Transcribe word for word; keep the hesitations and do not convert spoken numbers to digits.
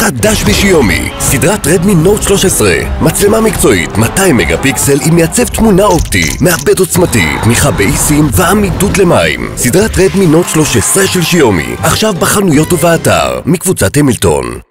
חדש בשיומי, סדרת רדמי נוט שלוש עשרה, מצלמה מקצועית מאתיים מגה פיקסל עם מעצב תמונה אופטי, מעבד עוצמתי, תמיכה באיסים ועמידות למים. סדרת רדמי נוט שלוש עשרה של שיומי, עכשיו בחנויות ובאתר, מקבוצת המילטון.